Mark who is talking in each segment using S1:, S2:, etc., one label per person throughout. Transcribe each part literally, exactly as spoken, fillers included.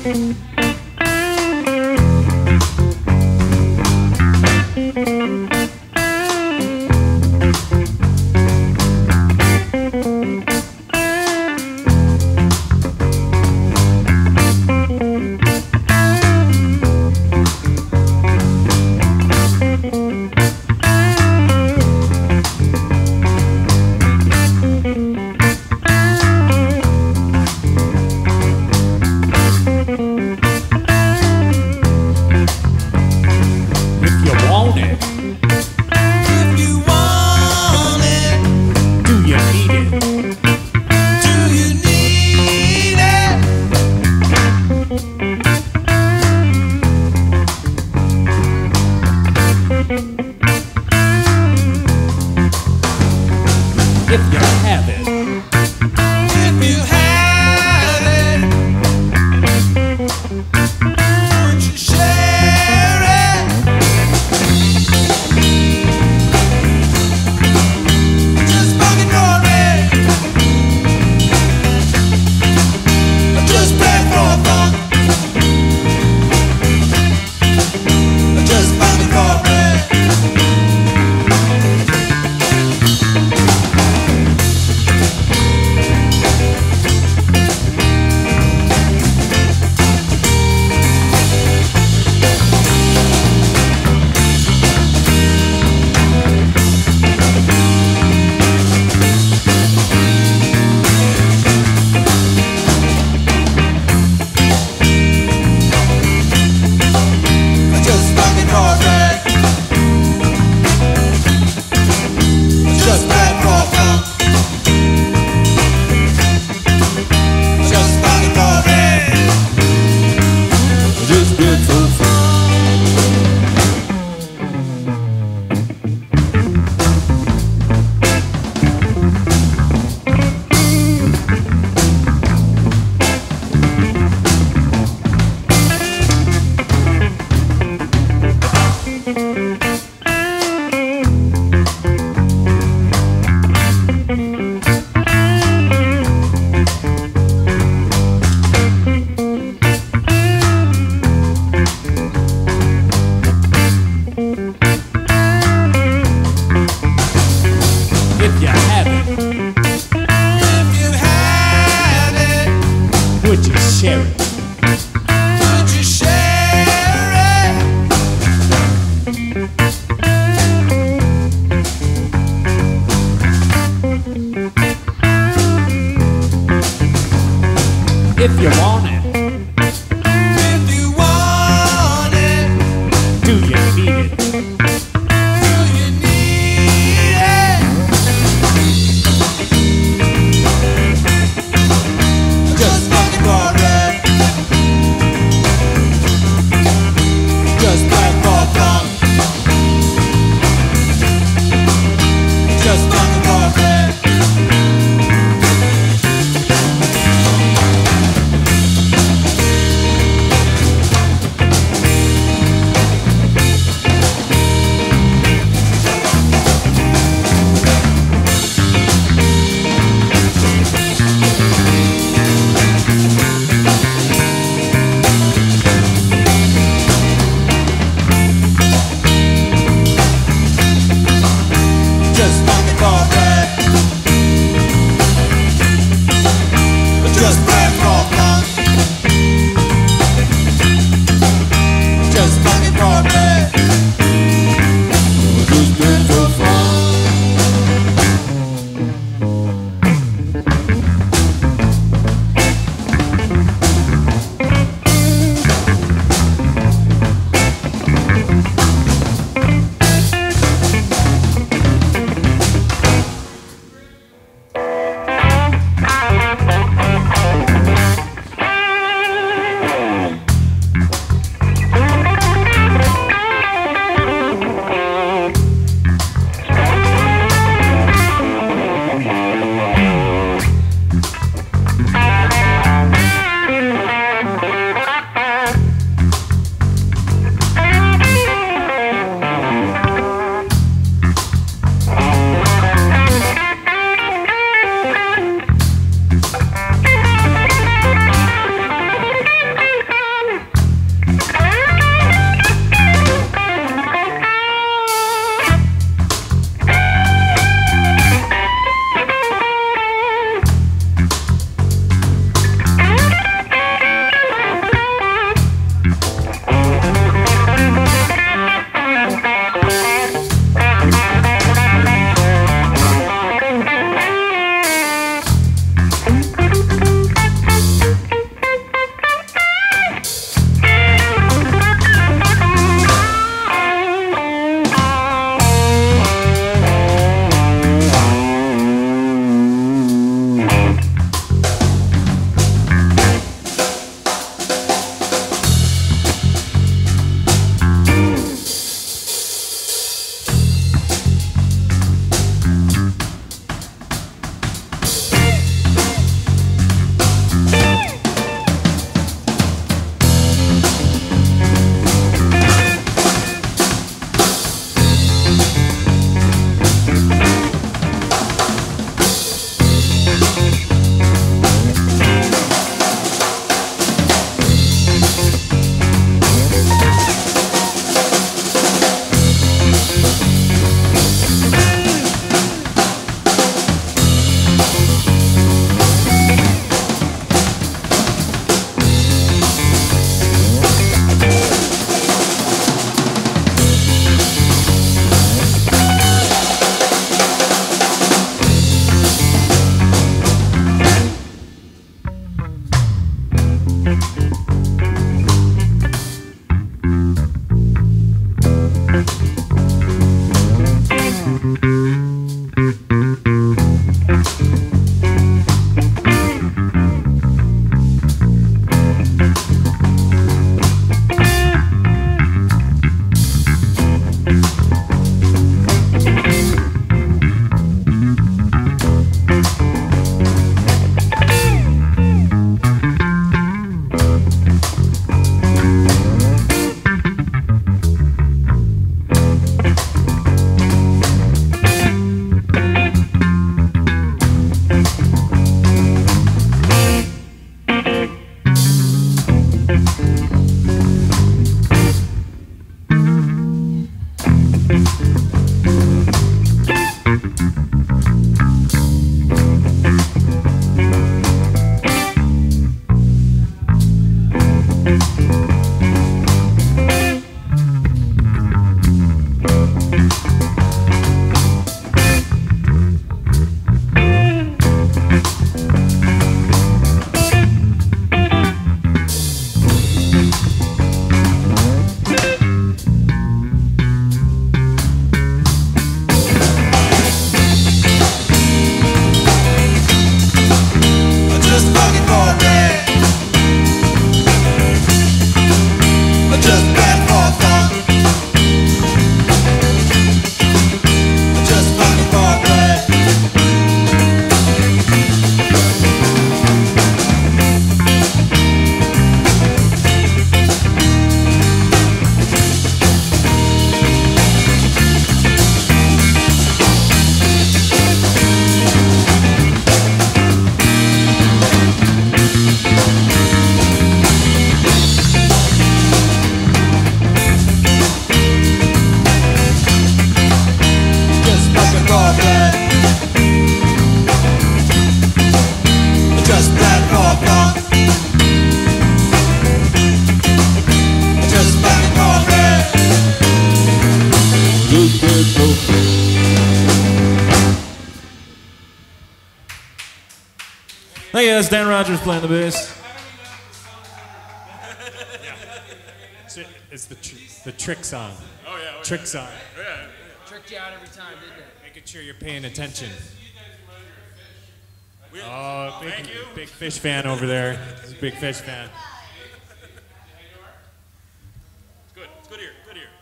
S1: Thank you. Hey, uh, it's Dan Rogers playing the bass.
S2: Yeah. So it's the tr the trick song.
S3: Oh yeah. Oh,
S2: trick
S3: yeah.
S2: song.
S3: Oh, yeah, yeah.
S4: Tricked you out every time, didn't it?
S2: Making sure you're paying attention.
S3: We,
S2: Oh, big,
S3: thank you.
S2: big fish fan over there. He's a big fish fan.
S3: It's good. It's good here. Good here.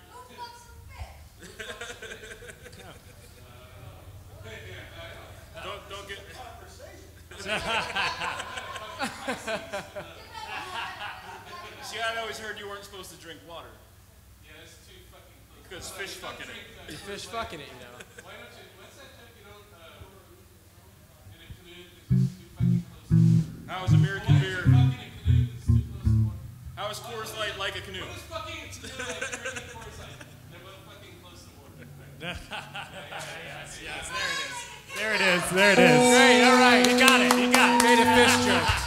S3: don't don't get. See, I'd always heard you weren't supposed to drink water.
S5: Yeah, it's too fucking close.
S3: Because fish fucking it.
S4: You're fish fucking it, you know.
S5: Why don't you, what's that joke you don't, uh, in a canoe that's too fucking close to water?
S3: How is American beer?
S5: Fucking a canoe that's too close to water.
S3: How is Coors Light like a canoe?
S5: What's fucking a canoe like drinking Coors Light? They're both fucking close to water.
S2: yes, yes, there it is. There it is. There it is.
S4: Great, all right.
S2: You got it. You got it.
S4: Made a fish joke.